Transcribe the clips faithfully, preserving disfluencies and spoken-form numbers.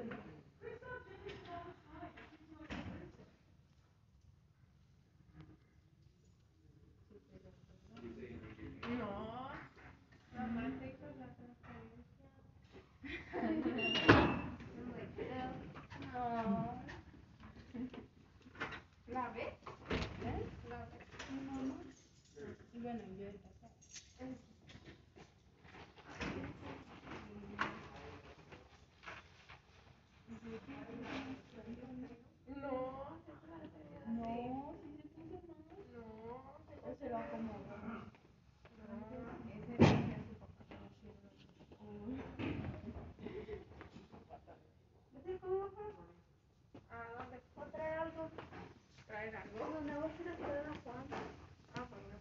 No, mamá te hizo la transferencia. No. ¿La ves? ¿Eh? ¿La ves? No, no. Y bueno, yo esta casa. No, no, si se puso mal. No, o se lo acomodó. No, ese día su papá se lo llevó. ¿Ese cómo va a ser? ¿A dónde? ¿O traer algo? ¿Traer algo? ¿Dónde vas a ir a traer a Juan? Ah, bueno.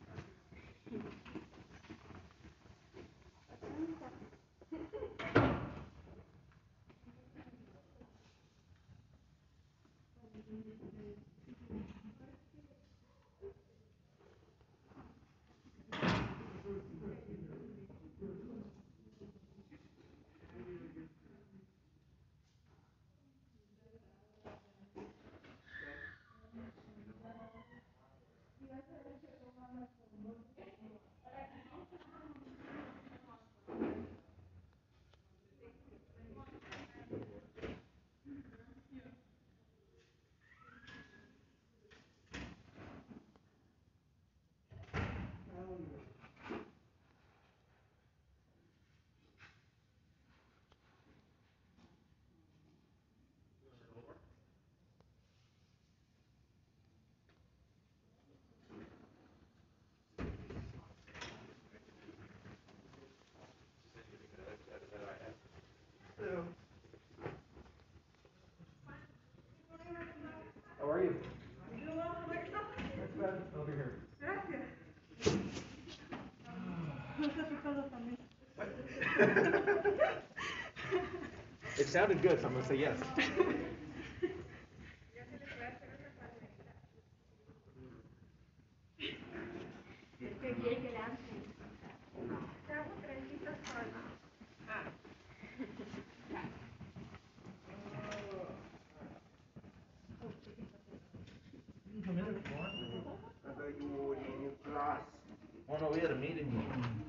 How are you? Doing well. How about yourself? Thanks, Ben. Over here. Gracias. No sé picado también. It sounded good, so I'm gonna say yes. Qué bien, gracias. Te hago trencitas para la... Ah. You can come in if you want. I thought you were in your class. Oh no, we had a meeting.